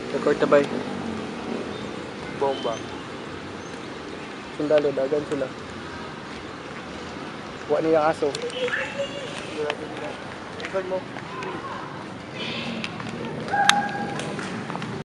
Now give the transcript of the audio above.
Record tabay. Bomba. Sundalo, dagan sila. Kuha niya ang aso. Record mo.